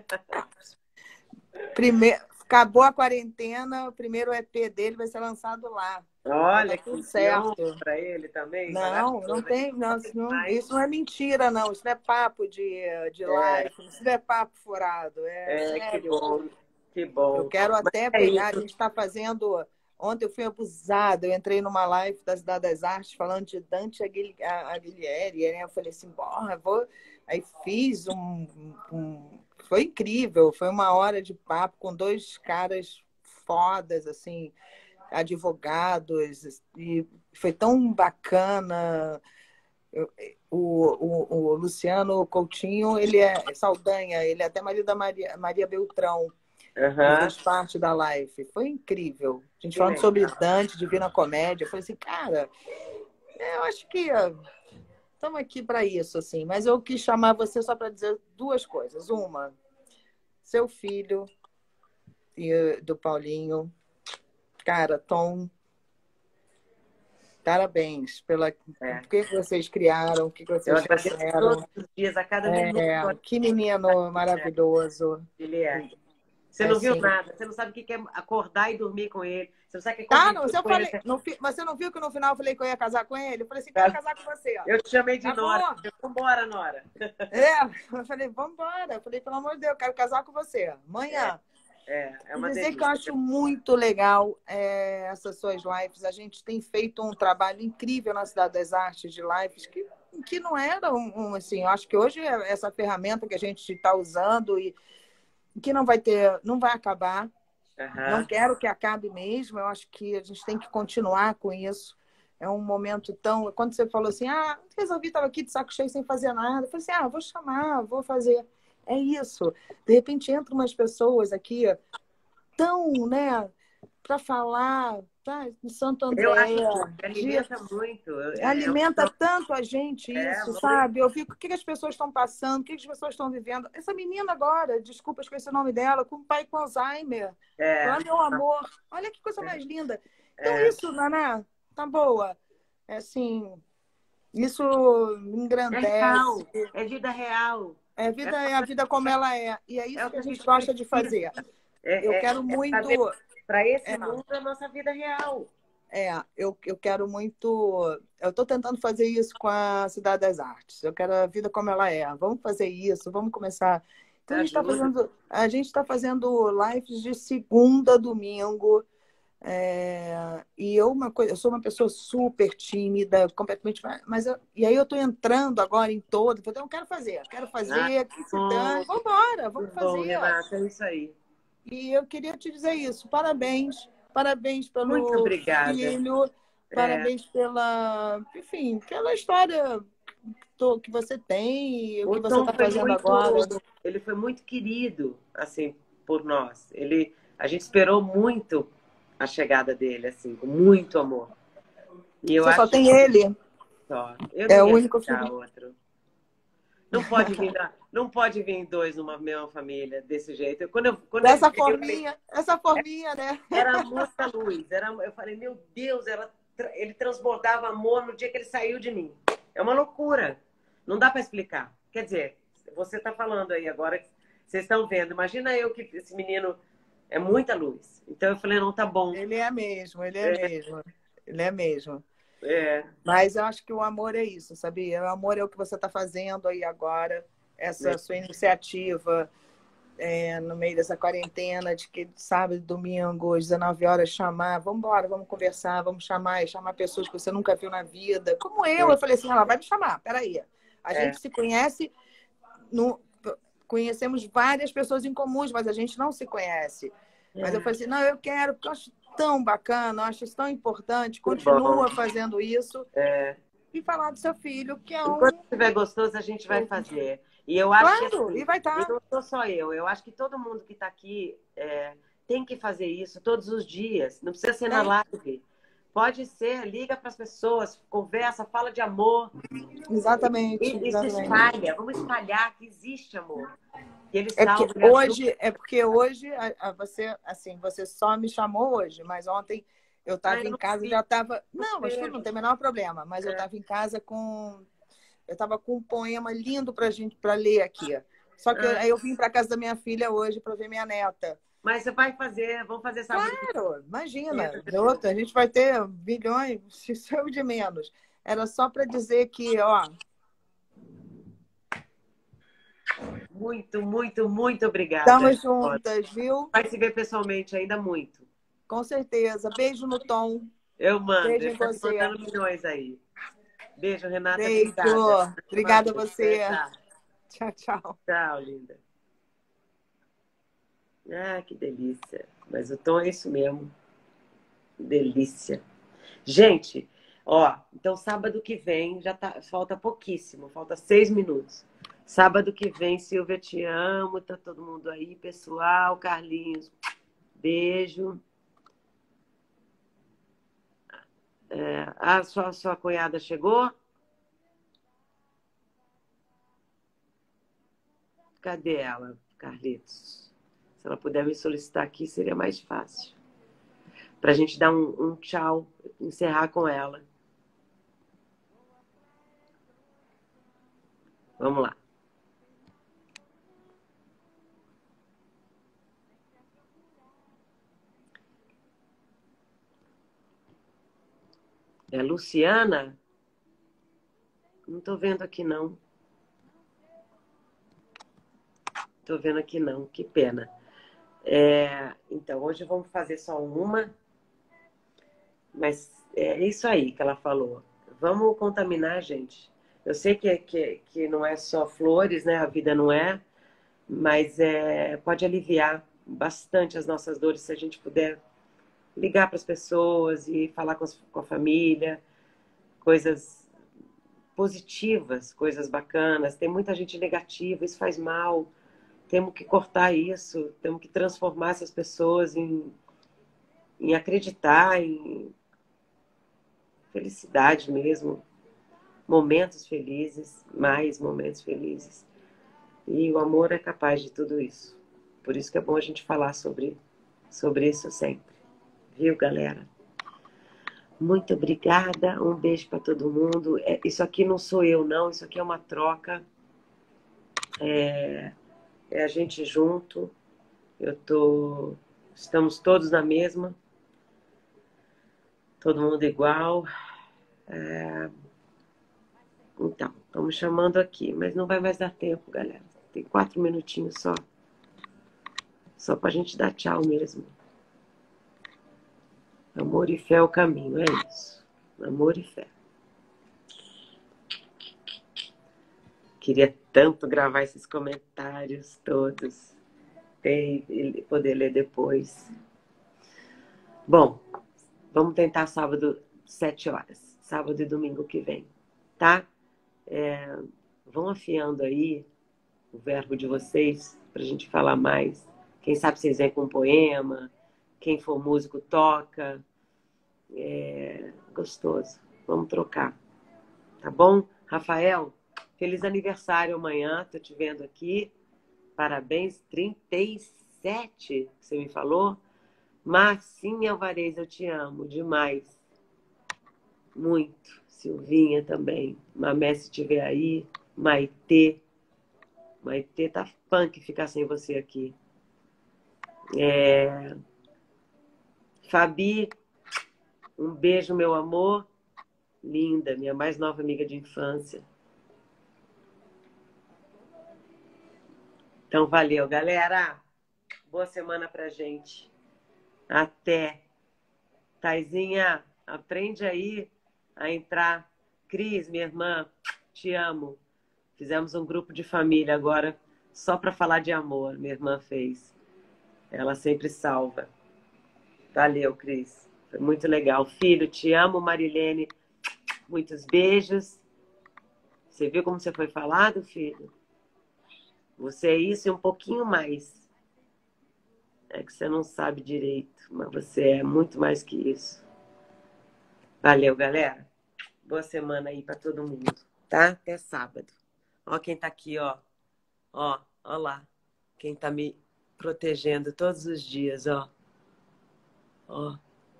Acabou a quarentena, o primeiro EP dele vai ser lançado lá. Olha, tudo certo para ele também. Não tem, isso não é mentira, não. Isso não é papo de live, isso não é papo furado. Sério. Que bom. Eu quero até pegar, a gente está fazendo... Ontem eu fui abusada, eu entrei numa live da Cidade das Artes falando de Dante Alighieri, né? Eu falei assim, vou... Aí fiz Foi incrível, foi uma hora de papo com 2 caras fodas, assim, advogados, e foi tão bacana. O Luciano Coutinho, ele é Saldanha, ele é até marido da Maria Beltrão. Fez parte da live. Foi incrível. A gente falando sobre Dante, Divina Comédia. Eu falei assim, cara, eu acho que estamos aqui para isso, assim. Mas eu quis chamar você só para dizer 2 coisas. Uma, seu filho e do Paulinho. Cara, Tom, parabéns pela o que vocês criaram, o que vocês fizeram. Todos os dias, a cada minuto. Que menino maravilhoso. Ele é. Você não viu nada, você não sabe o que é acordar e dormir com ele. Você não sabe o que é mas você não viu que no final eu falei que eu ia casar com ele? Eu falei assim, quero casar com você. Eu te chamei de Nora. Vambora, Nora. Eu falei, vambora. Eu falei, pelo amor de Deus, eu quero casar com você. Amanhã. É uma dizer delícia. que eu acho muito legal essas suas lives. A gente tem feito um trabalho incrível na Cidade das Artes de lives que não era assim. Eu acho que hoje é essa ferramenta que a gente está usando e que não vai acabar. Não quero que acabe mesmo. Eu acho que a gente tem que continuar com isso. É um momento tão... Quando você falou assim, resolvi, estava aqui de saco cheio sem fazer nada. Eu falei assim, vou chamar, vou fazer. É isso. De repente entram umas pessoas aqui tão, né, para falar, tá? Em Santo André. Eu acho que alimenta muito. Alimenta tanto a gente isso, sabe? Eu fico o que as pessoas estão passando, o que as pessoas estão vivendo. Essa menina agora, desculpa, esqueci o nome dela, com o pai com Alzheimer. Olha, meu amor. Olha que coisa mais linda. Então isso, Naná, tá boa. Assim, isso engrandece. É real. É vida real. É a vida como ela é. E é isso que a gente gosta de fazer. Eu quero muito... Para esse mundo, a nossa vida real. Eu quero muito. Eu estou tentando fazer isso com a Cidade das Artes. Eu quero a vida como ela é. Vamos fazer isso, vamos começar. Então, a gente está fazendo lives de segunda a domingo. E eu sou uma pessoa super tímida, completamente. E aí eu estou entrando agora em todo. Então, eu quero fazer, que se dane. Vamos embora, vamos fazer. Bom, Renata, é isso aí. E eu queria te dizer isso. Parabéns pelo Muito obrigada. filho, parabéns enfim, pela história que você tem, o que você está fazendo agora. Ele foi muito querido, assim, por nós. A gente esperou muito a chegada dele, assim, com muito amor. E eu você acho só tem ele? Só. Eu é não o ia único ficar filho. outro. Não pode vir dois numa mesma família desse jeito. Essa forminha, né? Era muita luz. Eu falei, meu Deus, ele transbordava amor no dia que ele saiu de mim. É uma loucura. Não dá para explicar. Quer dizer, você está falando aí agora, vocês estão vendo. Imagina eu que esse menino é muita luz. Então eu falei, não, tá bom. Ele é mesmo. Mas eu acho que o amor é isso, sabia? O amor é o que você está fazendo aí agora, essa sua iniciativa no meio dessa quarentena, de que sábado e domingo, às 19 horas, vamos embora, vamos conversar, vamos chamar pessoas que você nunca viu na vida. Como eu falei assim, ela vai me chamar, peraí. A gente se conhece, conhecemos várias pessoas em comuns, mas a gente não se conhece. Mas eu falei assim, não, eu quero, porque eu acho tão bacana, eu acho isso tão importante, continua fazendo isso. E falar do seu filho, que é Enquanto estiver gostoso, a gente vai fazer. E eu acho que assim, e vai estar. E não sou só eu acho que todo mundo que está aqui tem que fazer isso todos os dias. Não precisa ser na live. Pode ser, liga para as pessoas, conversa, fala de amor. Exatamente. E se espalha. Vamos espalhar que existe amor. Que ele porque hoje você só me chamou hoje, mas ontem eu estava em casa, já estava. Não, mas tudo não tem o menor problema. Mas eu estava em casa eu estava com um poema lindo para ler aqui. Só que aí eu vim para casa da minha filha hoje para ver minha neta. Mas você vai fazer, vamos fazer sábado. Claro, imagina. A gente vai ter bilhões, se chama de menos. Era só para dizer que, Muito, muito, muito obrigada. Estamos juntas, viu? Vai se ver pessoalmente ainda muito. Com certeza. Beijo no Tom. Eu mando. Beijo em você. Mandando milhões aí. Beijo, Renata. Beijo. Obrigada a você. Tchau, tchau. Tchau, linda. Ah, que delícia. Mas o Tom é isso mesmo. Que delícia. Gente, então sábado que vem, falta pouquíssimo, falta 6 minutos. Sábado que vem, Silvia, te amo, tá todo mundo aí, pessoal, Carlinhos, beijo. Sua cunhada chegou? Cadê ela, Carlitos? Se ela puder me solicitar aqui, seria mais fácil. Pra gente dar um tchau, encerrar com ela. Vamos lá. Luciana? Não tô vendo aqui, não. Tô vendo aqui, não. Que pena. Então, hoje vamos fazer só uma. Mas é isso aí que ela falou. Vamos contaminar, gente. Eu sei que não é só flores, né? A vida não é. Mas pode aliviar bastante as nossas dores se a gente puder ligar para as pessoas e falar com a família. Coisas positivas, coisas bacanas. Tem muita gente negativa, isso faz mal. Temos que cortar isso. Temos que transformar essas pessoas em acreditar, em felicidade mesmo. Momentos felizes, mais momentos felizes. E o amor é capaz de tudo isso. Por isso que é bom a gente falar sobre isso sempre. Viu, galera? Muito obrigada. Um beijo para todo mundo. Isso aqui não sou eu, não. Isso aqui é uma troca. É a gente junto. Estamos todos na mesma. Todo mundo igual. Então, estamos chamando aqui, mas não vai mais dar tempo, galera. Tem 4 minutinhos só. Só pra gente dar tchau mesmo. Amor e fé é o caminho, é isso. Amor e fé. Queria tanto gravar esses comentários todos. E poder ler depois. Bom, vamos tentar sábado, 7 horas. Sábado e domingo que vem, tá? Vão afiando aí o verbo de vocês pra gente falar mais. Quem sabe vocês vêm com um poema. Quem for músico toca. Gostoso. Vamos trocar. Tá bom? Rafael, feliz aniversário amanhã. Tô te vendo aqui. Parabéns. 37, que você me falou. Marcinha Alvarez, eu te amo demais. Muito. Silvinha também. Mamé, se estiver aí. Maitê. Maitê tá punk ficar sem você aqui. Fabi, um beijo, meu amor. Linda, minha mais nova amiga de infância. Então, valeu, galera. Boa semana pra gente. Até. Taizinha, aprende aí a entrar. Cris, minha irmã, te amo. Fizemos um grupo de família agora só para falar de amor. Minha irmã fez. Ela sempre salva. Valeu, Cris. Foi muito legal. Filho, te amo, Marilene. Muitos beijos. Você viu como você foi falado, filho? Você é isso e um pouquinho mais. É que você não sabe direito, mas você é muito mais que isso. Valeu, galera. Boa semana aí para todo mundo, tá? Até sábado. Ó quem tá aqui, ó. Ó lá. Quem tá me protegendo todos os dias, ó. Ó.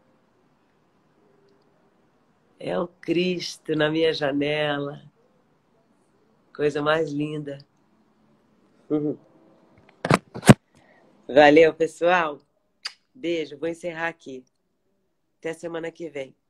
É o Cristo na minha janela. Coisa mais linda. Valeu, pessoal. Beijo. Vou encerrar aqui. Até semana que vem.